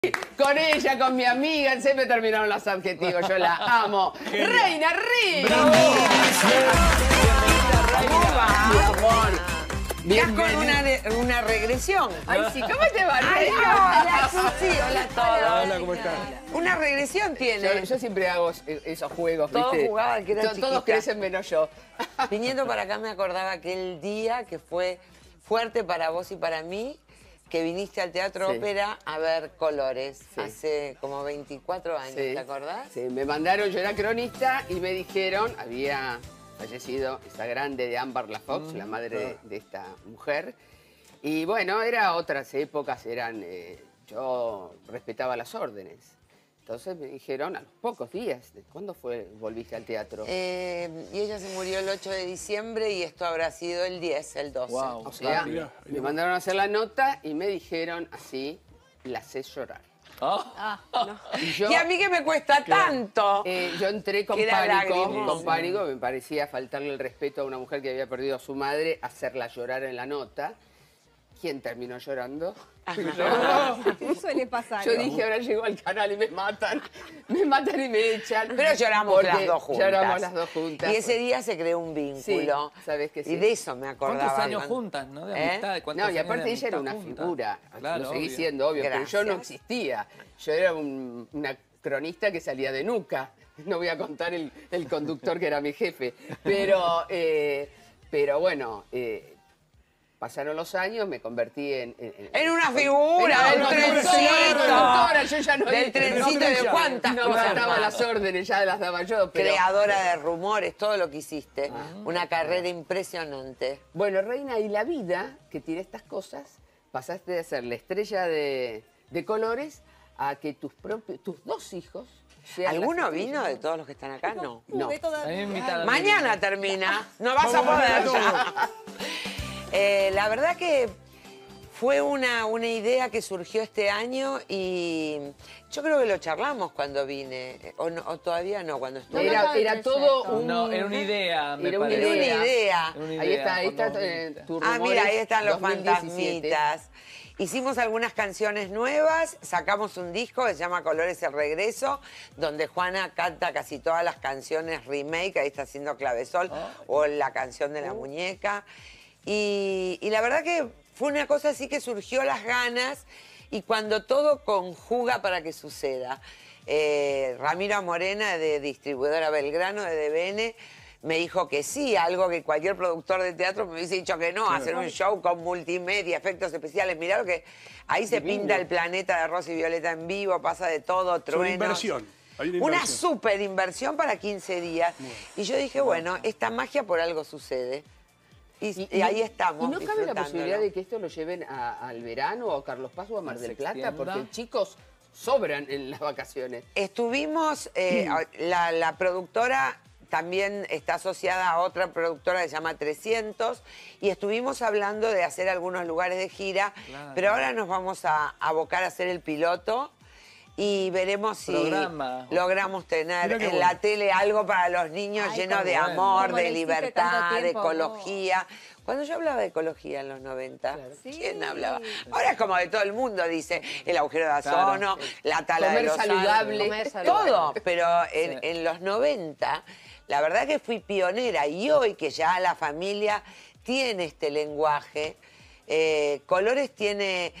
Con ella, con mi amiga, siempre terminaron los adjetivos, yo la amo. ¡Reina Ri! ¿Cómo va? Mi amor. Estás con una regresión. Ay, sí, ¿cómo te va, Ay, Reina? hola, Susi, hola a todos. Hola, ¿cómo estás? Una regresión tiene. Yo siempre hago esos juegos, Todos ¿viste? jugaban que era Todos chiquita. crecen menos yo. Viniendo para acá me acordaba aquel día que fue fuerte para vos y para mí, que viniste al Teatro Sí. Ópera a ver Colores Sí. hace como 24 años, Sí. ¿te acordás? Sí, me mandaron, yo era cronista y me dijeron, había fallecido esa grande de Amber LaFox, la madre de esta mujer. Y bueno, era otras épocas, yo respetaba las órdenes. Entonces me dijeron a los pocos días, ¿cuándo volviste al teatro? Y ella se murió el 8 de diciembre y esto habrá sido el 10, el 12. Wow. O sea, mirá. me mandaron a hacer la nota y me dijeron así, la sé llorar. Y yo, Y a mí que me cuesta tanto. yo entré con Que era pánico, lagrimoso. me parecía faltarle el respeto a una mujer que había perdido a su madre, hacerla llorar en la nota. ¿Quién terminó llorando? ¿Qué suele pasar? Yo dije, ahora llego al canal y me matan y me echan. Pero lloramos Porque las dos juntas. Lloramos las dos juntas. Y ese día se creó un vínculo. Sí, sabes que sí. Y de eso me acordaba. ¿Cuántos años cuando- juntas, no? De ¿Eh? amistad. ¿Cuántos No, y años aparte de ella era una amistad juntas? figura. Claro, lo seguí obvio. siendo, obvio, pero yo no Gracias. existía. Yo era una cronista que salía de nuca. No voy a contar el conductor que era mi jefe. Pero bueno, pasaron los años, me convertí en una figura, del trencito. Doctora, yo ya no Del trencito de cuántas no cosas daba más. las órdenes, ya las daba yo. Pero, Creadora de rumores, todo lo que hiciste. Una carrera impresionante. bueno, Reina, y la vida que tiene estas cosas, pasaste de ser la estrella de Colores a que tus dos hijos sean ¿Alguno las vino estrellas. de todos los que están acá? No. No. A mí me invitaron. Mañana termina. No vas a poder ya. La verdad que fue una idea que surgió este año y yo creo que lo charlamos cuando vine. O todavía no, cuando estuve. Era todo un... No, era una idea, me Era una parece. Era una idea. Era una Ahí idea, está, cuando viniste. tu Ah, mira, ahí están los 2017. fantasmitas. Hicimos algunas canciones nuevas, sacamos un disco que se llama Colores el Regreso, donde Juana canta casi todas las canciones remake, ahí está haciendo Clavesol, o la canción de la muñeca. Y la verdad que fue una cosa así que surgió las ganas y cuando todo conjuga para que suceda. Ramiro Morena, de Distribuidora Belgrano, de DBN, me dijo que sí, algo que cualquier productor de teatro me hubiese dicho que no, hacer un show con multimedia, efectos especiales. Mirá lo que ahí se pinta el planeta de Rosa y Violeta en vivo, pasa de todo, Es una truenos. inversión. Hay una Una inversión. súper inversión para 15 días. Y yo dije, bueno, esta magia por algo sucede. Y ahí estamos. ¿Y no cabe la disfrutándolo. posibilidad de que esto lo lleven al verano o a Carlos Paz o a Mar Se del Plata? extienda. Porque chicos sobran en las vacaciones. Estuvimos, la productora también está asociada a otra productora que se llama 300 y estuvimos hablando de hacer algunos lugares de gira, Claro. pero ahora nos vamos a abocar a hacer el piloto y veremos si Programa. logramos tener Mirá qué en bueno. la tele algo para los niños Ay, lleno cómo de bueno. amor, Como de lo hiciste libertad, tanto de tiempo, ecología. Cuando yo hablaba de ecología en los 90, Sí. ¿quién hablaba? Ahora es como de todo el mundo, dice el agujero de Claro. ozono, la tala Comer de los saludable. Comer saludable. todo, pero en los 90, la verdad que fui pionera y hoy que ya la familia tiene este lenguaje, Colores tiene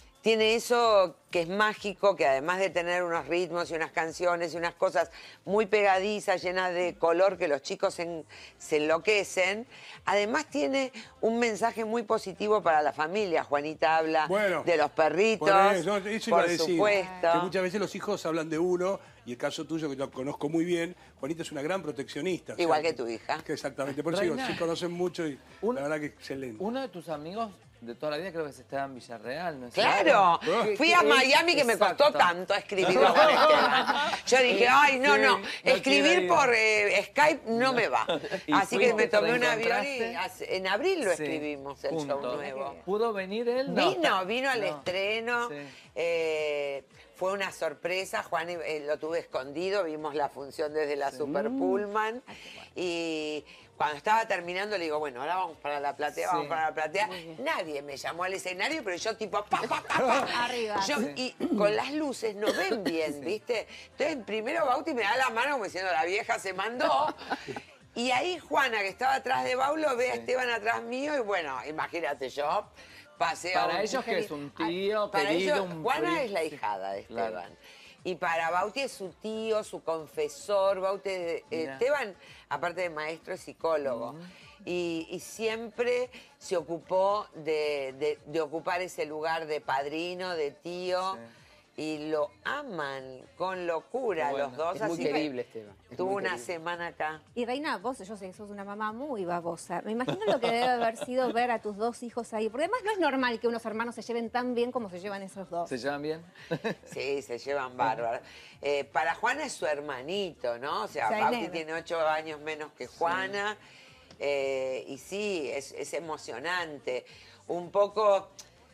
eso que es mágico, que además de tener unos ritmos y unas canciones y unas cosas muy pegadizas, llenas de color que los chicos se enloquecen, además tiene un mensaje muy positivo para la familia. Juanita habla Bueno, de los perritos, por eso iba a por decir, supuesto. que muchas veces los hijos hablan de uno, y el caso tuyo, que lo conozco muy bien, Juanita es una gran proteccionista. Igual que tu hija. Que exactamente, por eso digo, Reina, sí conocen mucho y la verdad que excelente. Uno de tus amigos de toda la vida creo que se estaba en Villarreal, ¿no es Claro, cierto? fui a Miami que me costó Exacto. tanto escribir con Esteban. Yo dije, ay, no, escribir quiere ir. por Skype no me va. ¿Y Así que me fuiste, tomé te un avión reencontraste? y en abril lo Sí, escribimos, el show juntos. nuevo. ¿Pudo venir él? No. Vino al No. estreno. Sí. fue una sorpresa, Juan lo tuve escondido, vimos la función desde la Super Pullman y cuando estaba terminando le digo, bueno, ahora vamos para la platea, vamos para la platea. Nadie me llamó al escenario, pero yo tipo, pa, pa, pa, pa. Arriba. Y con las luces no ven bien, ¿viste? Entonces primero Bauti me da la mano como diciendo, la vieja se mandó. Y ahí Juana, que estaba atrás de Baulo, ve a Esteban atrás mío y bueno, imagínate yo. Pasé Para ellos que es un tío, para querido, ellos, un Juana primo. es la hijada de Esteban. Claro. Y para Bauti es su tío, su confesor. Bauti, Mira. Esteban, aparte de maestro, es psicólogo. Y siempre se ocupó de ocupar ese lugar de padrino, de tío. Y lo aman con locura Qué bueno. los dos. Es muy así que querible, Esteban. Es tuvo muy una querible. semana acá. Y Reina, vos, yo sé que sos una mamá muy babosa. Me imagino lo que debe haber sido ver a tus dos hijos ahí. Porque además no es normal que unos hermanos se lleven tan bien como se llevan esos dos. ¿Se llevan bien? Sí, se llevan bárbaros. Para Juana es su hermanito, ¿no? O sea, O sea, Bauti nene. tiene 8 años menos que Juana. Y sí, es emocionante. Un poco,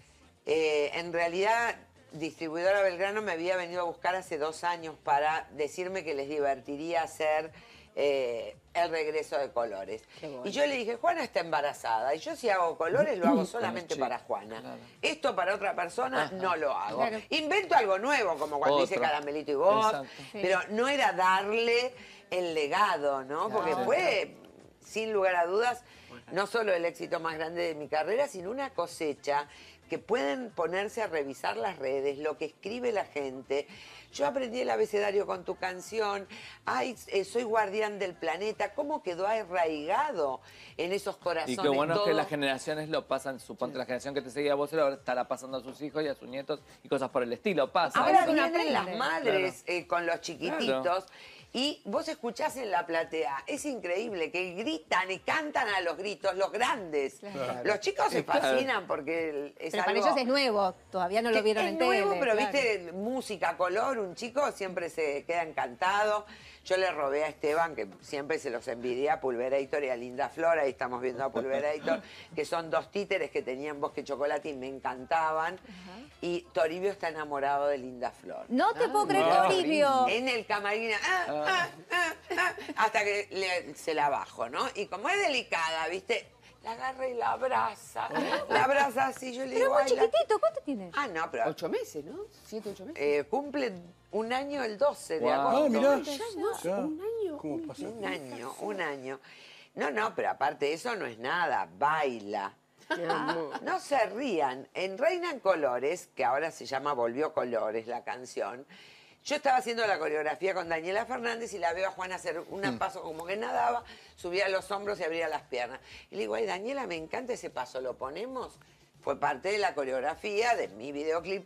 en realidad, Distribuidora Belgrano me había venido a buscar hace 2 años para decirme que les divertiría hacer el regreso de Colores. Y yo le dije, Juana está embarazada. Y yo si hago Colores lo hago solamente chicos, para Juana. claro. Esto para otra persona no lo hago. Claro. Invento algo nuevo, como cuando hice Otro. Caramelito y Vos. Exacto. Sí. Pero no era darle el legado, ¿no? Porque fue, sin lugar a dudas, no solo el éxito más grande de mi carrera, sino una cosecha que pueden ponerse a revisar las redes, lo que escribe la gente. Yo aprendí el abecedario con tu canción. Ay, soy guardián del planeta. ¿Cómo quedó arraigado en esos corazones? Y qué bueno es que todo? las generaciones lo pasan, suponte la generación que te seguía a vos, ahora estará pasando a sus hijos y a sus nietos y cosas por el estilo. Pasa. Ahora Uno vienen aprende. las madres con los chiquititos y vos escuchás en la platea, es increíble que gritan y cantan a los gritos, los grandes. Claro. Los chicos se Claro. fascinan porque es Pero algo... para ellos es nuevo, todavía no lo vieron es en nuevo, tele. pero claro. viste, música, color, un chico siempre se queda encantado. Yo le robé a Esteban, que siempre se los envidia, a Pulverator y a Linda Flor, ahí estamos viendo a Pulverator, que son 2 títeres que tenían Bosque Chocolate y me encantaban. Y Toribio está enamorado de Linda Flor. No te puedo creer, no. Toribio. En el camarín, hasta que se la bajo, ¿no? Y como es delicada, ¿viste? La agarra y la abraza. La abraza así, yo le Pero digo, muy "Ay, la-". chiquitito, ¿cuánto tiene? Ah, no, pero 8 meses, ¿no? 7, 8 meses. cumple 1 año el 12 de Wow. agosto. Ah, mirá. Ya, un año. ¿Cómo pasa? Un año. No, pero aparte de eso no es nada, baila. No se rían. En Reina en Colores, que ahora se llama Volvió Colores la canción, yo estaba haciendo la coreografía con Daniela Fernández y la veo a Juana hacer un paso como que nadaba, subía los hombros y abría las piernas. Y le digo, ay, Daniela, me encanta ese paso, ¿lo ponemos? Fue parte de la coreografía de mi videoclip.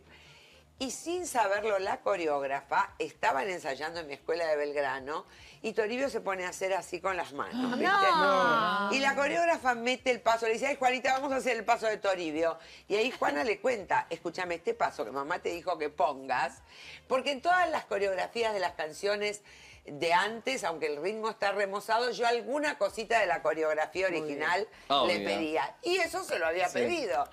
Y sin saberlo, la coreógrafa estaban ensayando en mi escuela de Belgrano y Toribio se pone a hacer así con las manos, ¿viste? No. Y la coreógrafa mete el paso, le dice, ay, Juanita, vamos a hacer el paso de Toribio. Y ahí Juana le cuenta, escúchame, este paso que mamá te dijo que pongas, porque en todas las coreografías de las canciones de antes, aunque el ritmo está remozado, yo alguna cosita de la coreografía original le Obvio. pedía. Y eso se lo había pedido.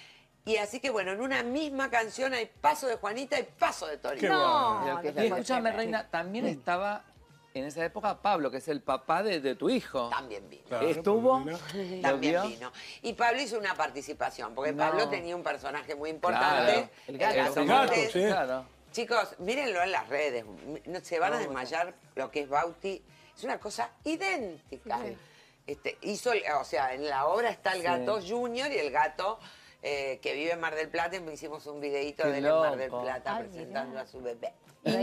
Y así que bueno, en una misma canción hay paso de Juanita y paso de Toribio. Qué No. Creo que es Y la escúchame, Reina, también estaba en esa época Pablo, que es el papá de tu hijo. También vino. Claro, ¿Estuvo? Paulina. ¿Lo También vio? vino. Y Pablo hizo una participación, porque No. Pablo tenía un personaje muy importante. Claro. El gato. en El las gato, redes. sí. Claro. Chicos, mírenlo en las redes. Se van a No, desmayar lo que es Bauti. Es una cosa idéntica. Hizo, o sea, en la obra está el Sí. gato Junior y el gato que vive en Mar del Plata. Y hicimos un videíto Qué de él en Mar del loco. Plata Ay, presentando mirá. a su bebé.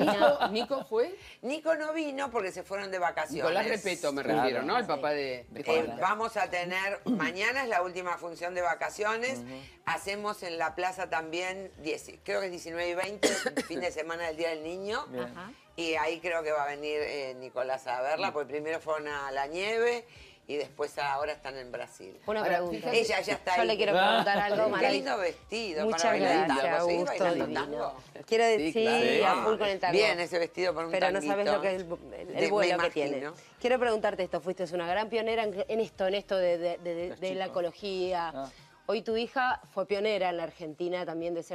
Nico fue. Nico no vino porque se fueron de vacaciones. Nicolás Repeto me Claro. refirieron, ¿no? El papá de Juana. Vamos a tener, mañana es la última función de vacaciones, hacemos en la plaza también, creo que es 19 y 20, fin de semana del Día del Niño, Bien. Ajá. y ahí creo que va a venir Nicolás a verla, porque primero fueron a la nieve y después ahora están en Brasil. Una Ahora, pregunta. fíjate- Ella ya está Yo ahí. le quiero preguntar algo Qué maravilloso. lindo vestido Muchas para bailar gracias, tango. ¿Seguís Augusto bailando divino. tango? Quiero decir, Sí, sí, a claro. full con el tango. Bien ese vestido por un Pero no sabes tanguito. lo que es el Me vuelo que imagino. tiene. Quiero preguntarte esto, fuiste una gran pionera en esto de la chicos. ecología. Ah. Hoy tu hija fue pionera en la Argentina también de ser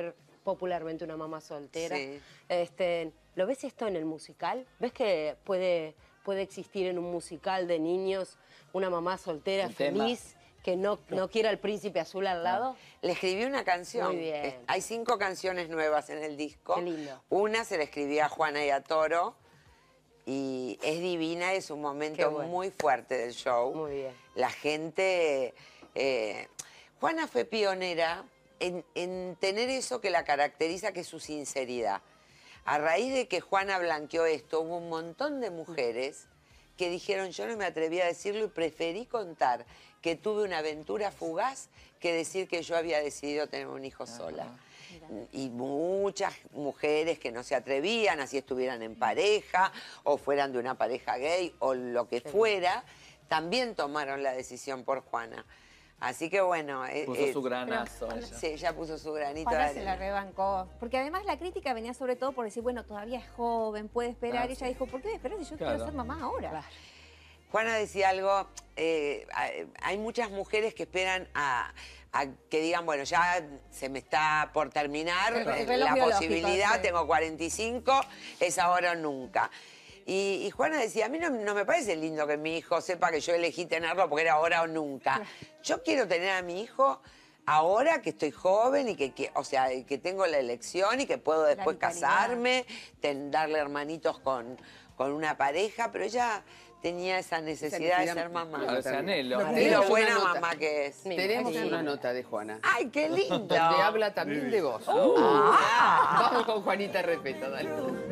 popularmente una mamá soltera. Sí. ¿Lo ves esto en el musical? ¿Ves que puede existir en un musical de niños una mamá soltera El tema. feliz que no quiera al príncipe azul al lado? Le escribí una canción. Muy bien. Hay 5 canciones nuevas en el disco. Qué lindo. Una se la escribí a Juana y a Toro. Y es divina, es un Qué momento bueno. muy fuerte del show. Muy bien. La gente... Juana fue pionera en tener eso que la caracteriza, que es su sinceridad. A raíz de que Juana blanqueó esto, hubo un montón de mujeres que dijeron, yo no me atreví a decirlo y preferí contar que tuve una aventura fugaz que decir que yo había decidido tener un hijo sola. Y muchas mujeres que no se atrevían, así estuvieran en pareja, o fueran de una pareja gay, o lo que fuera, también tomaron la decisión por Juana. Así que bueno... Puso su granazo. pero- ella. Sí, ella puso su granito de Juana se la arena. rebancó. Porque además la crítica venía sobre todo por decir, bueno, todavía es joven, puede esperar. Ah, Y ella sí. dijo, ¿por qué esperar si yo Claro. quiero ser mamá ahora? Juana decía algo, hay muchas mujeres que esperan a que digan, bueno, ya se me está por terminar El reloj la biológico, posibilidad, sí. tengo 45, es ahora o nunca. Y Juana decía, a mí no me parece lindo que mi hijo sepa que yo elegí tenerlo porque era ahora o nunca. Yo quiero tener a mi hijo ahora que estoy joven y o sea, que tengo la elección y que puedo después vitalidad. casarme, darle hermanitos con una pareja, pero ella tenía esa necesidad de ser mamá. Claro, ese anhelo. Y lo Tenemos buena una nota. mamá que es. Tenemos Sí. una nota de Juana. ¡Ay, qué lindo! Donde habla también de vos. Vamos con Juanita Repeta, dale.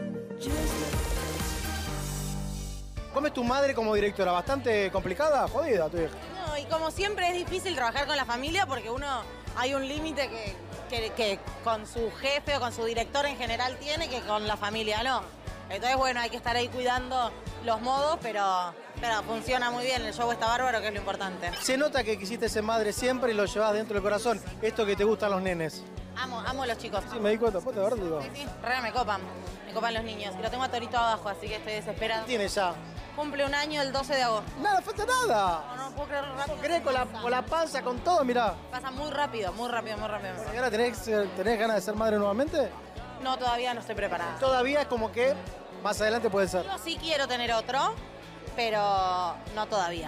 ¿Cómo es tu madre como directora? ¿Bastante complicada? Jodida tu hija. No, y como siempre es difícil trabajar con la familia porque hay un límite que con su jefe o con su director en general tiene que con la familia no. Entonces, bueno, hay que estar ahí cuidando los modos, pero funciona muy bien. El show está bárbaro, que es lo importante. Se nota que quisiste ser madre siempre y lo llevas dentro del corazón. Esto que te gustan los nenes. Amo a los chicos. Sí, me di cuenta, pues de verdad digo. Sí, re me copan los niños. Y lo tengo a Torito abajo, así que estoy desesperada. Tiene ya. Cumple un año el 12 de agosto. Nada, falta nada. No puedo creer rápido. ¿Crees con la panza, con todo? Mirá. Pasa muy rápido, muy rápido, muy rápido. ¿Y ahora tenés ganas de ser madre nuevamente? No, todavía no estoy preparada. Todavía es como que más adelante puede ser. Yo sí quiero tener otro, pero no todavía.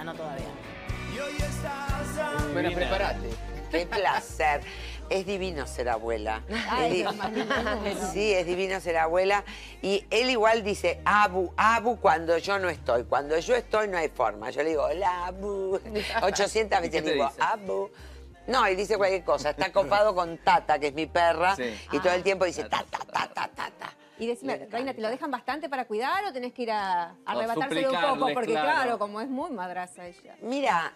Bueno, Divina. prepárate. ¡Qué placer! Es divino ser abuela. Ay, Es lo más lindo del mundo. Sí, es divino ser abuela. Y él igual dice Abu cuando yo no estoy. Cuando yo estoy no hay forma. Yo le digo, hola, Abu. 800 ¿Y qué veces te le digo, dice? Abu. No, y dice cualquier cosa. Está copado con Tata, que es mi perra. Sí. Y todo el tiempo dice, Tata, Tata, Tata. Y decime, Reina, ¿te lo dejan bastante para cuidar o tenés que ir a arrebatárselo un poco? suplicarles, Porque claro. claro, como es muy madraza ella. Mira,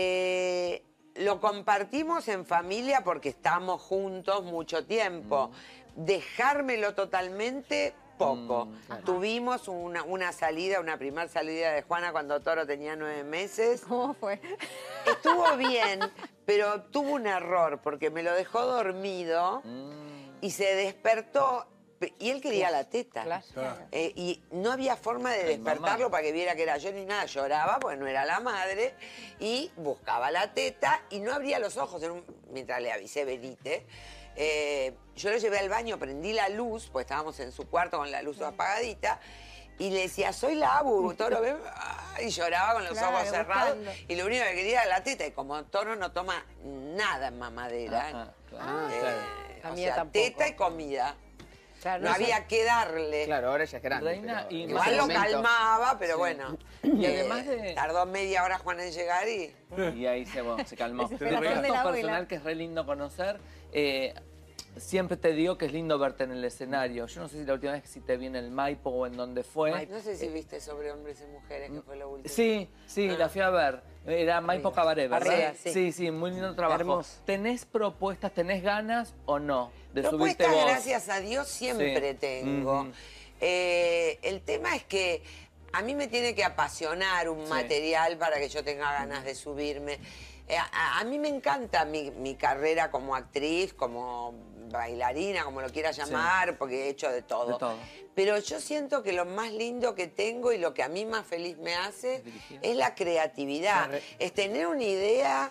lo compartimos en familia porque estamos juntos mucho tiempo. Dejármelo totalmente, poco. Tuvimos una salida, una primer salida de Juana cuando Toro tenía 9 meses. ¿Cómo fue? Estuvo bien, pero tuvo un error porque me lo dejó dormido y se despertó. Y él quería la teta. Y no había forma de despertarlo para que viera que era yo ni nada. Lloraba porque no era la madre. Y buscaba la teta y no abría los ojos. Mientras le avisé, venite. Yo lo llevé al baño, prendí la luz, pues estábamos en su cuarto con la luz apagadita. Y le decía, soy la Abu, Toro, ven. Y lloraba con los Claro, ojos cerrados. buscando. Y lo único que quería era la teta. Y como Toro no toma nada en mamadera. Ajá, claro. La O mía sea, tampoco. teta y comida. Claro, No no sé. había que darle. Claro, ahora ella es grande. Reina, pero y en Igual ese lo momento- calmaba, pero bueno. Y además Tardó media hora Juan en llegar y... Y ahí se calmó. Desesperación De de la gusto abuela. personal que es re lindo conocer. Siempre te digo que es lindo verte en el escenario. Yo no sé si la última vez que sí te vi en el Maipo o en donde fue. No sé si viste sobre hombres y mujeres, que fue lo último. Sí, la fui a ver. Era Maipo Cabaret, ¿verdad? Arriba, sí. Sí, muy lindo trabajo. Hermoso. ¿Tenés propuestas, tenés ganas o no de subirte Propuestas, vos? gracias a Dios, siempre Sí. tengo. Ujú. El tema es que a mí me tiene que apasionar un material para que yo tenga ganas de subirme. A mí me encanta mi carrera como actriz, como bailarina, como lo quieras llamar, porque he hecho de todo. De todo. Pero yo siento que lo más lindo que tengo y lo que a mí más feliz me hace dirigir. es la creatividad. Es tener una idea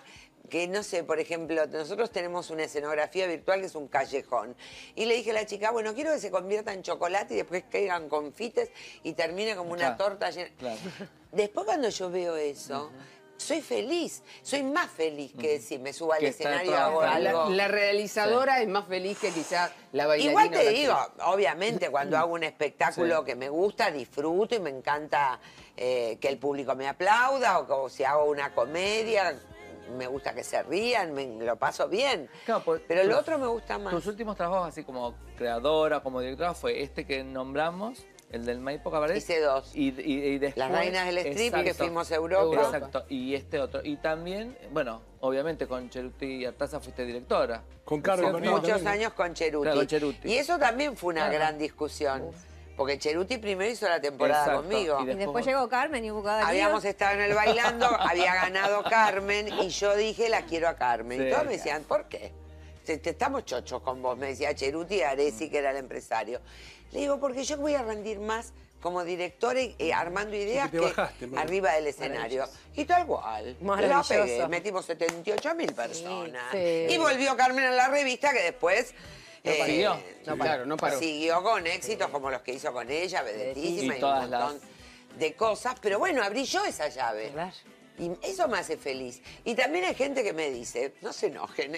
que no sé, por ejemplo, nosotros tenemos una escenografía virtual que es un callejón. Y le dije a la chica, bueno, quiero que se convierta en chocolate y después caigan confites y termine como una torta llena. Claro. Después cuando yo veo eso, soy feliz. Soy más feliz que si me subo al Que está escenario y hago trabajando. algo. La realizadora es más feliz que quizás la bailarina. Igual o te la digo, actriz. obviamente cuando hago un espectáculo Sí. que me gusta, disfruto y me encanta que el público me aplauda o si hago una comedia, me gusta que se rían, lo paso bien. Claro, pues, Pero lo otro me gusta más. Tus últimos trabajos, así como creadora, como directora, fue este que nombramos, el del Maipo Cabaret. Hice dos. Y después... Las reinas del strip, que Exacto. fuimos a Europa. Exacto. Y este otro. Y también, bueno, obviamente con Cheruti y Artaza fuiste directora. Con Carmen ¿Cierto? Bonino Muchos también. años con Cheruti. Claro, con Cheruti. Y eso también fue una Claro. gran discusión. Porque Cheruti primero hizo la temporada Exacto. conmigo. Y Y después llegó Carmen y hubo cada Habíamos estado en el bailando, había ganado Carmen y yo dije, la quiero a Carmen. Sí. Y todos me decían, ¿por qué? Estamos chochos con vos, me decía Cheruti Aresi, que era el empresario. Le digo, porque yo voy a rendir más como directora y armando ideas Porque te bajaste, María. arriba del escenario. Y tal cual. Maravilloso. La pegué, metimos 78.000 personas. Sí. Y volvió Carmen a la revista, que después... siguió. No, claro, no paró. Siguió con éxitos como los que hizo con ella, Vedetísima Y y, todas un montón de cosas. Pero bueno, abrí yo esa llave. Claro. Y eso me hace feliz. Y también hay gente que me dice, no se enojen,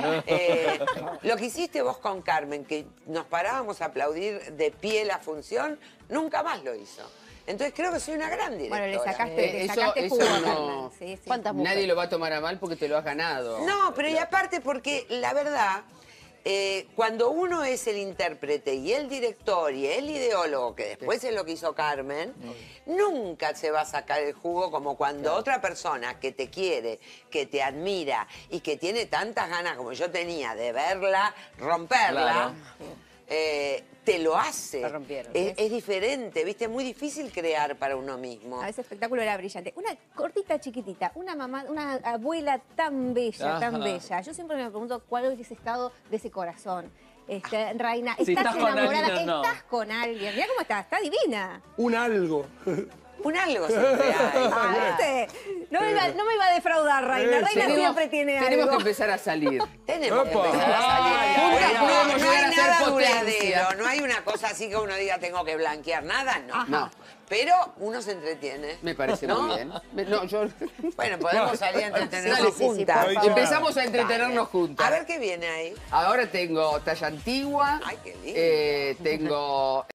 lo que hiciste vos con Carmen, que nos parábamos a aplaudir de pie la función, nunca más lo hizo. Entonces creo que soy una gran directora. Bueno, le sacaste Eso jugo a no- Carmen. Sí, sí. ¿Cuántas Nadie mujeres? lo va a tomar a mal porque te lo has ganado. No, pero y aparte porque la verdad, cuando uno es el intérprete y el director y el ideólogo, que después es lo que hizo Carmen, nunca se va a sacar el jugo como cuando otra persona que te quiere, que te admira y que tiene tantas ganas como yo tenía de verla, romperla, te lo hace. La rompieron. Es diferente, ¿viste? Es muy difícil crear para uno mismo. Ese espectáculo era brillante. Una cortita, chiquitita, una mamá, una abuela tan bella, tan Ajá. bella. Yo siempre me pregunto cuál hubiese estado de ese corazón. Reina, Si ¿estás estás con enamorada? alguien o no. ¿Estás con alguien? Mira cómo está divina. Un algo. Un algo siempre hay. ¿Viste? No me iba a defraudar, Reina. Reina Tenemos- siempre tiene Tenemos algo. que empezar a salir. Tenemos que Opa. empezar a salir. Juntas Bueno, podemos no llegar hay a ser nada potencia. duradero, no hay una cosa así que uno diga tengo que blanquear nada, no. No. Pero uno se entretiene. Me parece ¿No? muy bien. No, yo... Bueno, podemos salir a entretenernos Dale, juntas. por favor. Empezamos a entretenernos Dale. juntas. A ver qué viene ahí. Ahora tengo talla antigua. Ay, qué lindo. Tengo